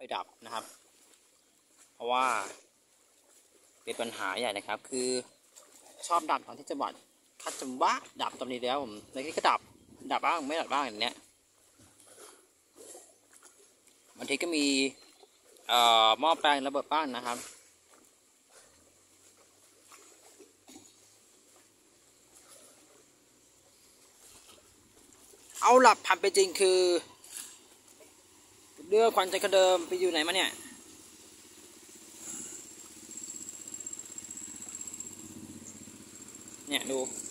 ดับนะครับเพราะว่าเป็นปัญหาใหญ่นะครับคือชอบดับตอนที่จะบัดคัดจำบ้าดับตอนนี้แล้วผมในที่ก็ดับบ้างไม่ดับบ้างอย่างเนี้ยบางทีก็มีหม้อแปลงระเบิดบ้างนะครับเอาหลับผ่านไปจริงคือเรือควันจะกระเดิมไปอยู่ไหนมาเนี่ยดู